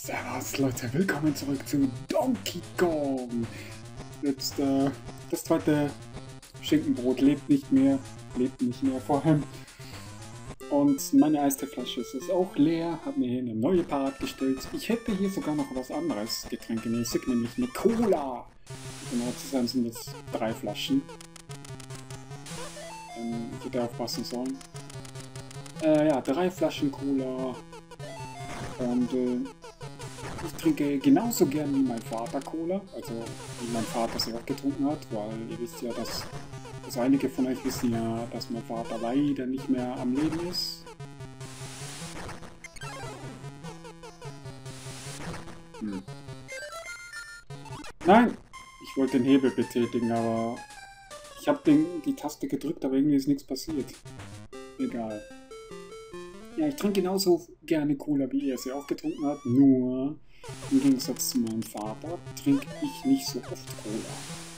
Servus Leute, willkommen zurück zu Donkey Kong. Jetzt das zweite Schinkenbrot lebt nicht mehr vor allem. Und meine Eisteeflasche ist auch leer, habe mir hier eine neue parat gestellt. Ich hätte hier sogar noch was anderes getränkemäßig, nämlich eine Cola. Genau zu sein sind das 3 Flaschen. Ich hätte aufpassen sollen. Ja, 3 Flaschen Cola. Und ich trinke genauso gern wie mein Vater Cola, also wie mein Vater sie auch getrunken hat, weil ihr wisst ja, dass einige von euch wissen ja, dass mein Vater leider nicht mehr am Leben ist. Nein! Ich wollte den Hebel betätigen, aber ich habe die Taste gedrückt, aber irgendwie ist nichts passiert. Egal. Ja, ich trinke genauso gerne Cola, wie er sie auch getrunken hat, nur im Gegensatz zu meinem Vater trinke ich nicht so oft Cola.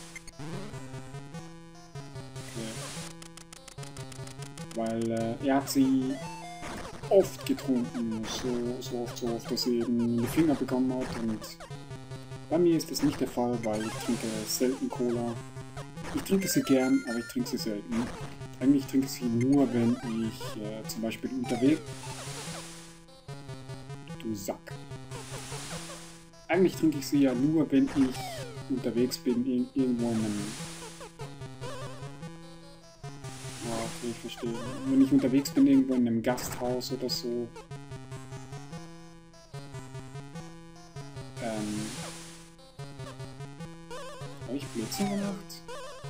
Okay. Weil er hat sie oft getrunken, so oft, dass sie eben die Finger bekommen hat, und bei mir ist das nicht der Fall, weil ich trinke selten Cola. Ich trinke sie gern, aber ich trinke sie selten. Eigentlich trinke ich sie nur, wenn ich zum Beispiel unterwegs... Du Sack. Eigentlich trinke ich sie ja nur, wenn ich unterwegs bin, irgendwo in einem... Ja, okay, ich verstehe. Wenn ich unterwegs bin, irgendwo in einem Gasthaus oder so. Habe ich Blödsinn gemacht?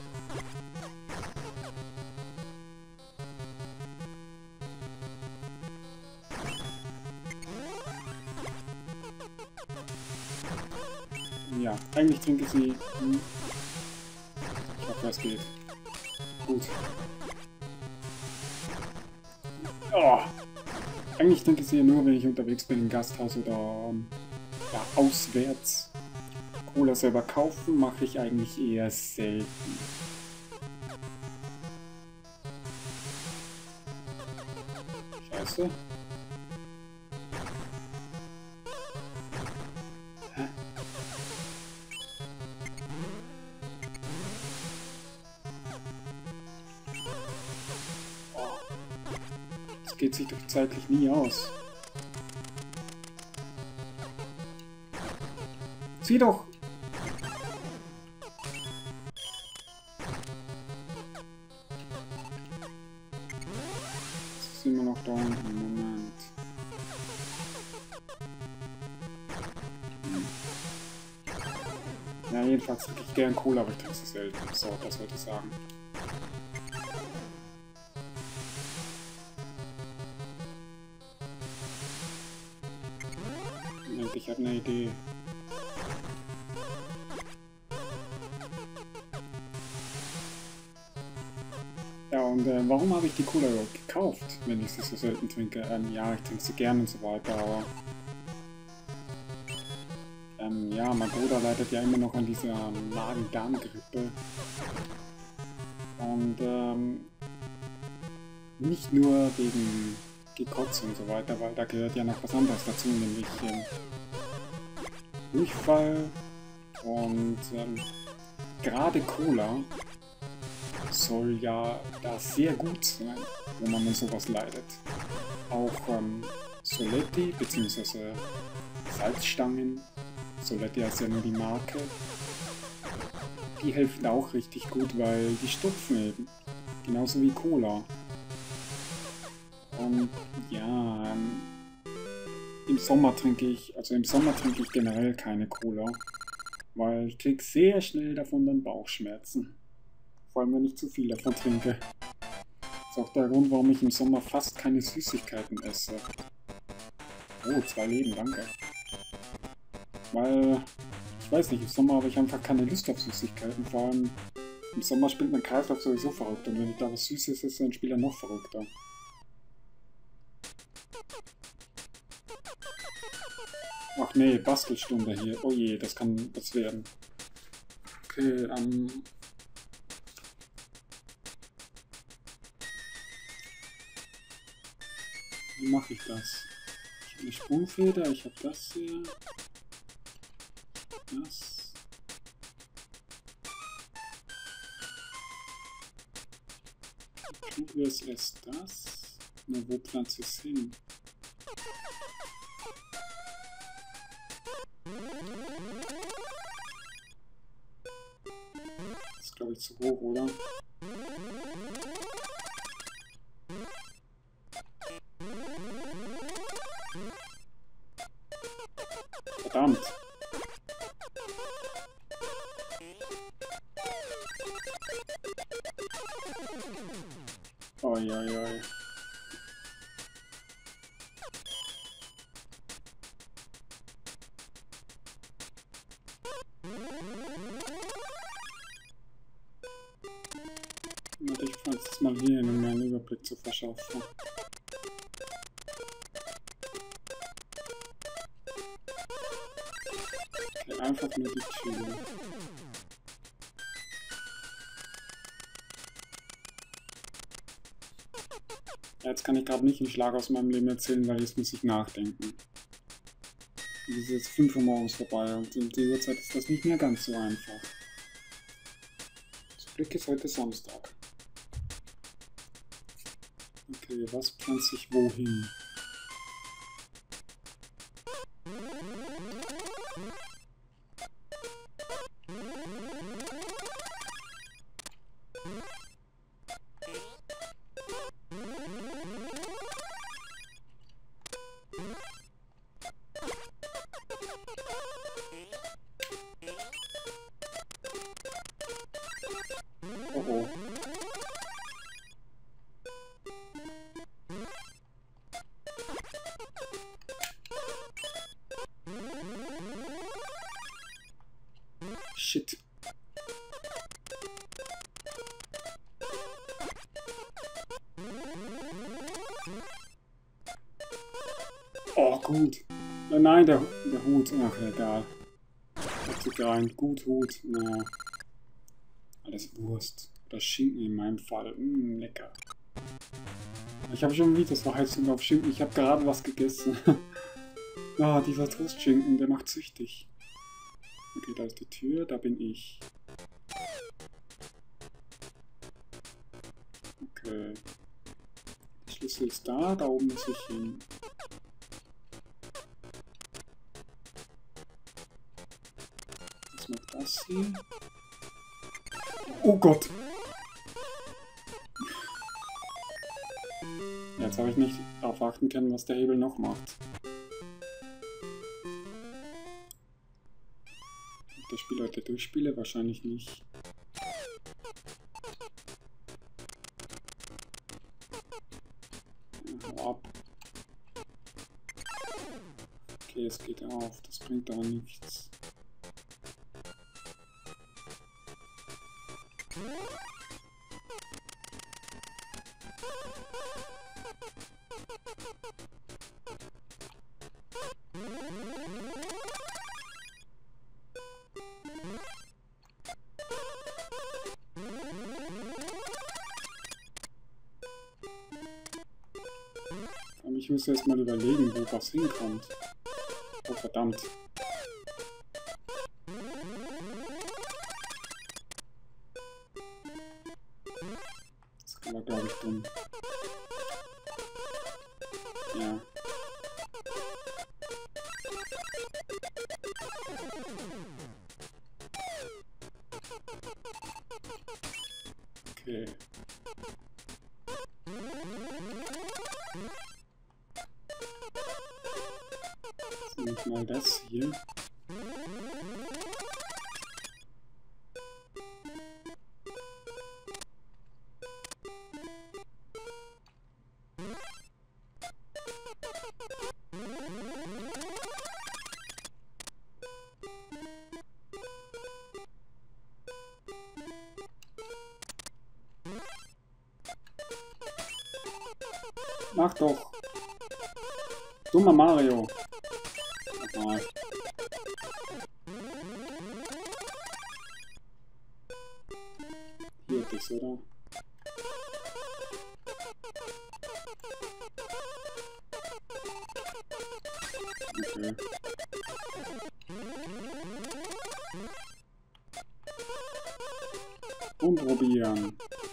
Ja, eigentlich trinke ich sie... Ich hoffe, es geht. Gut. Oh. Eigentlich trinke ich sie nur, wenn ich unterwegs bin im Gasthaus oder ja, auswärts. Cola selber kaufen mache ich eigentlich eher selten. Scheiße. Geht sich doch zeitlich nie aus. Zieh doch! Jetzt sind wir noch da unten. Moment. Ja, jedenfalls trinke ich gern Cola, aber ich trinke sie selten. So, das wollte ich sagen. Ich habe eine Idee. Ja, und warum habe ich die Cola überhaupt gekauft, wenn ich sie so selten trinke? Ja, ich trinke sie gern und so weiter, aber... ja, mein Bruder leidet ja immer noch an dieser Magen-Darm-Grippe. Und nicht nur wegen Gekotze und so weiter, weil da gehört ja noch was anderes dazu, nämlich Durchfall und gerade Cola soll ja da sehr gut sein, wenn man an sowas leidet. Auch Soletti bzw. Salzstangen, Soletti ist ja nur die Marke, die helfen auch richtig gut, weil die stopfen eben, genauso wie Cola. Und ja, im Sommer trinke ich generell keine Cola, weil ich kriege sehr schnell davon dann Bauchschmerzen. Vor allem, wenn ich zu viel davon trinke. Das ist auch der Grund, warum ich im Sommer fast keine Süßigkeiten esse. Oh, 2 Leben, danke. Weil, ich weiß nicht, im Sommer habe ich einfach keine Lust auf Süßigkeiten. Vor allem, im Sommer spielt mein Kreislauf sowieso verrückt. Und wenn ich da was Süßes esse, dann spielt er noch verrückter. Ach nee, Bastelstunde hier. Oh je, das kann was werden. Okay, wie mache ich das? Ich Eine Sprungfeder, ich habe das hier. Das. Du wirst erst das. Na, wo pflanzt es hin? Das ist, glaube ich, zu hoch, oder? Verdammt! Oi, oi, oi. Warte, ich pflanze es mal hier hin, um mir einen Überblick zu verschaffen. Okay, einfach nur die Tür. Jetzt kann ich gerade nicht einen Schlag aus meinem Leben erzählen, weil jetzt muss ich nachdenken. Es ist jetzt 5 Uhr morgens vorbei und um die Uhrzeit ist das nicht mehr ganz so einfach. Zum Glück ist heute Samstag. Okay, was pflanze ich wohin? Oh oh. Shit. Oh, gut. Nein, der Hut. Ach, egal. Hat sich gereimt. Gut, Hut. Na. Alles Wurst. Oder Schinken in meinem Fall. Lecker. Ich habe schon wieder das Verheißung auf Schinken. Ich habe gerade was gegessen. Ah, dieser Toastschinken, der macht süchtig. Okay, da ist die Tür. Da bin ich. Okay. Der Schlüssel ist da. Da oben muss ich hin. Was macht das hier? Oh Gott! Jetzt habe ich nicht darauf achten können, was der Hebel noch macht. Ob das Spiel heute durchspiele? Wahrscheinlich nicht. Ja, hau ab. Okay, es geht auf. Das bringt aber nichts. Ich muss erst mal überlegen, wo was hinkommt. Oh verdammt. Das war, glaube ich, dumm. Ja. Okay. Jetzt nehme ich mal das hier. Mach doch! Dummer Mario! Nochmal. Hier das, oder? rumprobieren.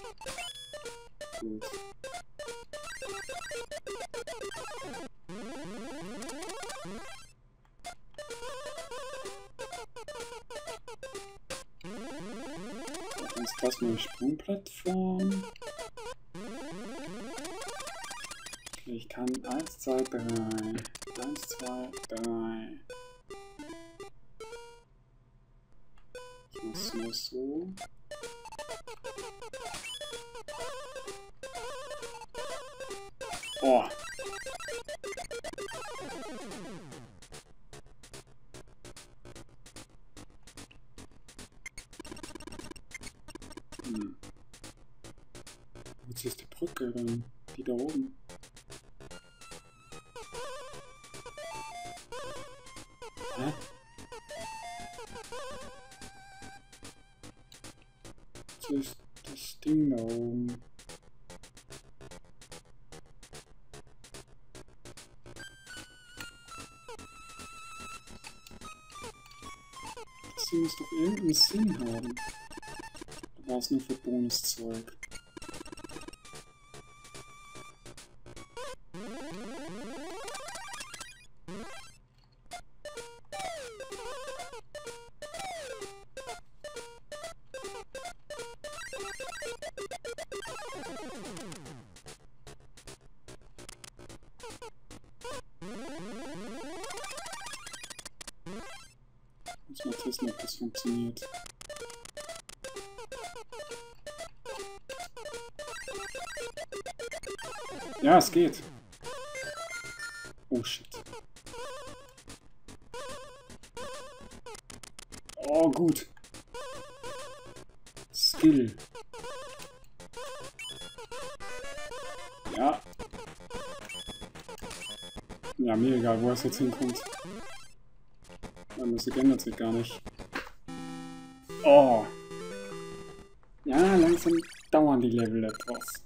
Gut. Dann ist das eine Sprungplattform. Okay, ich kann 1, 2, 3. 1, 2, 3. Ich muss nur so. Oh. Jetzt ist die Brücke dann, die da oben. Hä? Das ist das Ding da oben. Das Ding muss doch irgendeinen Sinn haben. Da war es nur für Bonuszeug. Muss mal testen, ob das funktioniert. Ja, es geht. Oh shit. Oh, gut. Skill. Ja. Ja, mir egal, wo es jetzt hinkommt. Die Musik ändert sich gar nicht. Oh. Ja, langsam dauern die Level etwas.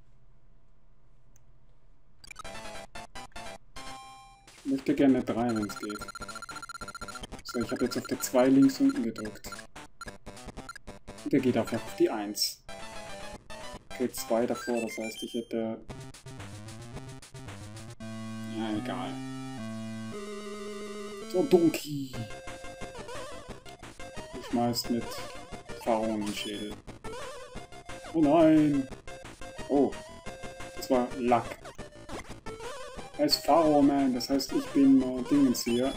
Ich möchte gerne 3, wenn es geht. So, ich habe jetzt auf der 2 links unten gedrückt. Und der geht einfach auf die 1. Okay, 2 davor, das heißt, ich hätte... Ja, egal. So, Donkey. Du schmeißt mit Pharaonenschädel. Oh nein. Oh. Das war Luck. Er ist Pharaoh Man, das heißt, ich bin Dingens hier.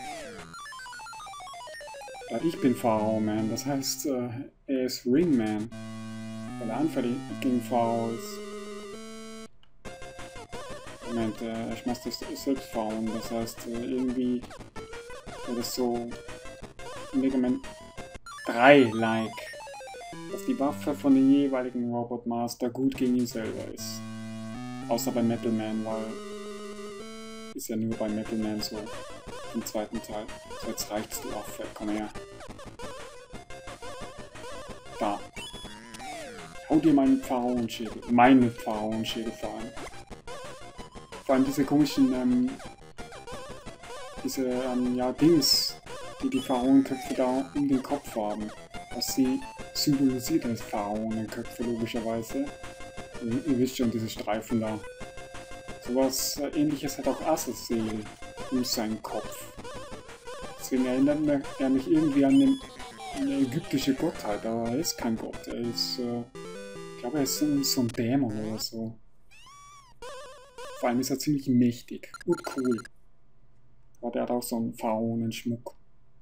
Ja, ich bin Pharaoh Man, das heißt, er ist Ring Man. Weil er anfällig gegen Pharaoh ist. Moment, ich schmeißt das selbst Pharaoh, das heißt, irgendwie wäre das so Mega Man 3-like. Dass die Waffe von den jeweiligen Robot Master gut gegen ihn selber ist. Außer bei Metal Man, weil ist ja nur bei Metal Man so im zweiten Teil. So, jetzt reicht's, die Waffe, komm her. Da. Hau dir meinen Pharaonenschädel. Meine Pharaonenschädel vor allem. Vor allem diese komischen, ja, Dings, die Pharaonenköpfe da um den Kopf haben. Was sie symbolisiert als Pharaonenköpfe, logischerweise. Ihr wisst schon, diese Streifen da. Sowas Ähnliches hat auch Azazel um seinen Kopf. Deswegen erinnert er mich irgendwie an eine ägyptische Gottheit, aber er ist kein Gott. Er ist, ich glaube, er ist so ein Dämon oder so. Vor allem ist er ziemlich mächtig und cool. Aber der hat auch so einen Pharaonenschmuck.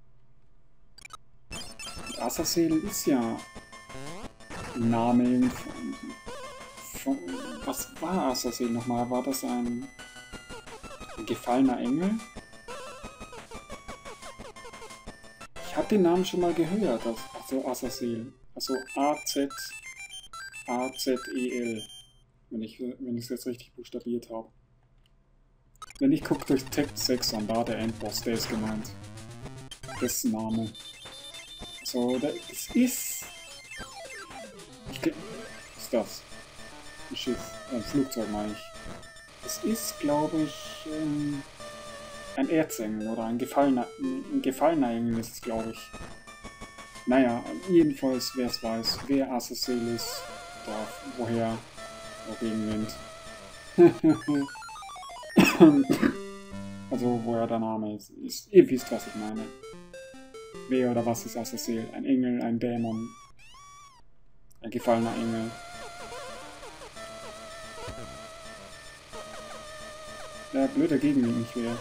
Und Azazel ist ja ein Name von... Was war Azazel nochmal? War das ein gefallener Engel? Ich habe den Namen schon mal gehört. Also Azazel. Also A-Z-E-L. Wenn ich es jetzt richtig buchstabiert habe. Wenn ich gucke durch Text 6 an, da der Endboss, der ist gemeint. Dessen Name. So, das ist... Was ist das? Ein Schiff, ein Flugzeug meine ich. Das ist, glaube ich, ein Erzengel oder ein gefallener Engel ist es, glaube ich. Naja, jedenfalls, wer es weiß, wer Azazel ist, darf woher auch Gegenwind. Also, woher der Name ist. Ihr wisst, was ich meine. Wer oder was ist Azazel? Ein Engel, ein Dämon, ein gefallener Engel. Ja, blöder Gegenwind nicht wäre.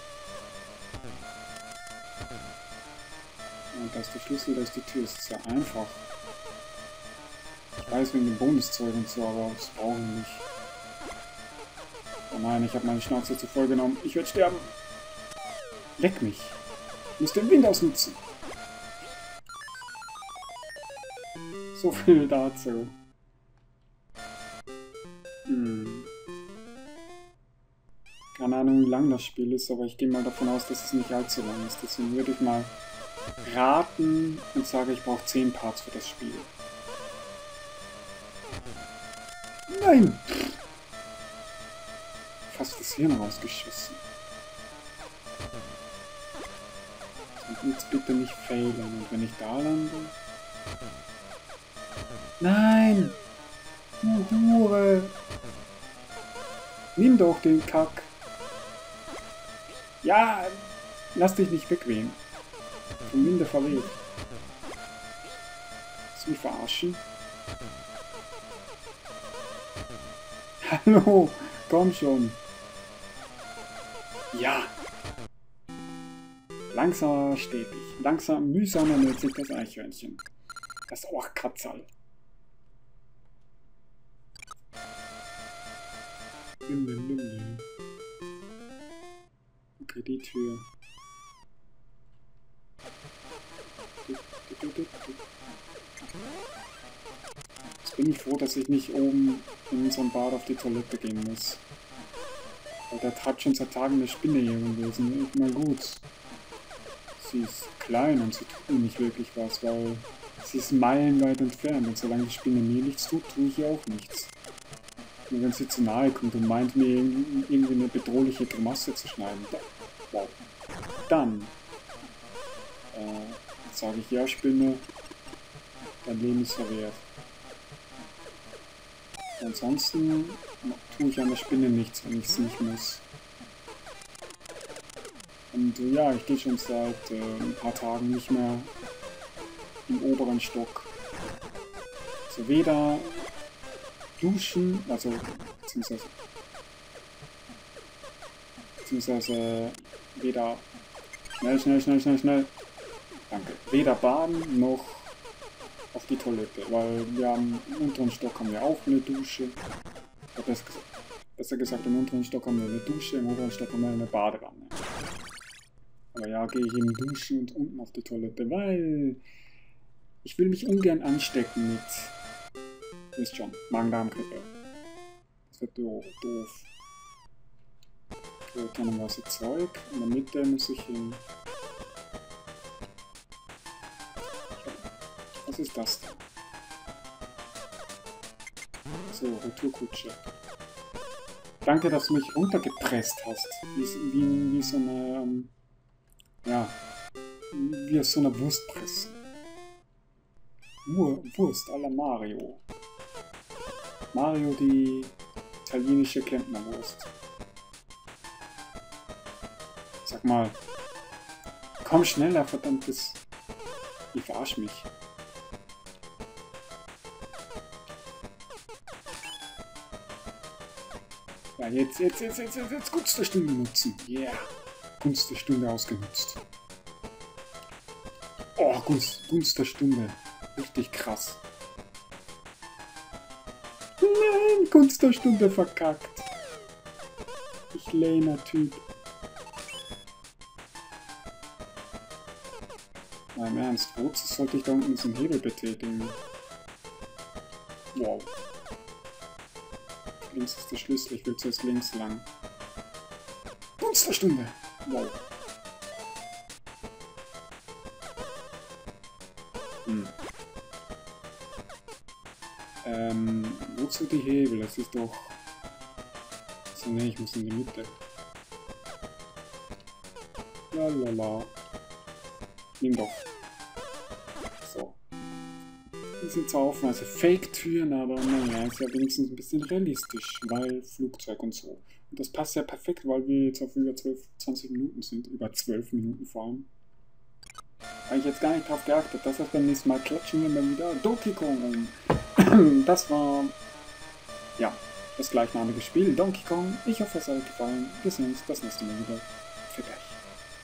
Und da ist der Schlüssel, da ist die Tür. Das ist ja einfach. Ich weiß wegen dem Bonuszeug und so, aber das brauchen wir nicht. Oh nein, ich habe meine Schnauze zu voll genommen. Ich werde sterben. Leck mich. Ich muss den Wind ausnutzen. So viel dazu. Keine Ahnung, wie lang das Spiel ist, aber ich gehe mal davon aus, dass es nicht allzu lang ist. Deswegen würde ich mal raten und sage, ich brauche 10 Parts für das Spiel. Nein! Fast das Hirn rausgeschossen. Und jetzt bitte nicht failen. Und wenn ich da lande... Nein! Du Hure! Nimm doch den Kack! Ja! Lass dich nicht wegwehen. Vom Winde verweht. Willst du mich verarschen? Hallo! Komm schon! Ja! Langsam stetig. Langsam, mühsam ernährt sich das Eichhörnchen. Das Ohrkatzerl. Okay, die Tür. Jetzt bin ich froh, dass ich nicht oben in unserem Bad auf die Toilette gehen muss. Weil da treibt schon seit Tagen eine Spinne hier im Wesen. Na gut. Sie ist klein und sie tut mir nicht wirklich was, weil sie ist meilenweit entfernt und solange die Spinne mir nichts tut, tue ich ihr auch nichts. Nur wenn sie zu nahe kommt und meint, mir irgendwie eine bedrohliche Grimasse zu schneiden, wow. Dann sage ich, ja Spinne, dein Leben ist verwehrt. Ansonsten tue ich an der Spinne nichts, wenn ich es nicht muss. Und ja, ich gehe schon seit ein paar Tagen nicht mehr im oberen Stock. Also weder duschen, also beziehungsweise weder schnell, danke, weder baden noch auf die Toilette, weil wir im unteren Stock haben wir auch eine Dusche. Oder besser gesagt, im unteren Stock haben wir eine Dusche, im oberen Stock haben wir eine Badewanne. Aber ja, gehe ich eben duschen und unten auf die Toilette, weil ich will mich ungern anstecken mit, wisst schon, Magen-Darm-Grippe. Das wird doof. Okay, dann was Zeug. In der Mitte muss ich hin. Was ist das denn? So, Retourkutsche. Danke, dass du mich runtergepresst hast. Wie so eine, ja, wie aus so einer Wurstpresse. Wurst à la Mario. Mario, die italienische Klempnerwurst. Sag mal. Komm schneller, verdammtes. Ich verarsch mich. Ja, jetzt Gunst der Stunde nutzen. Yeah. Gunst der Stunde ausgenutzt. Oh, Gunst der Stunde. Richtig krass. Nein, Gunst der Stunde verkackt. Ich lehner Typ. Na, im Ernst, wozu sollte ich da unten diesen Hebel betätigen? Wow. Links ist der Schlüssel, ich will zuerst links lang. Gunst der Stunde! Wow. Wozu die Hebel? Das ist doch... So, ne, ich muss in die Mitte. Lalala. Nimm doch. So. Die sind zwar offen, also Fake-Türen, aber naja, ist ja wenigstens ein bisschen realistisch, weil Flugzeug und so. Und das passt ja perfekt, weil wir jetzt auf über 20 Minuten sind, über 12 Minuten vor allem. Habe ich jetzt gar nicht drauf geachtet, das heißt beim nächsten Mal klatschen wir mal wieder Donkey Kong. Das war, ja, das gleichnamige Spiel Donkey Kong. Ich hoffe, es hat euch gefallen. Wir sehen uns das nächste Mal wieder. Für gleich.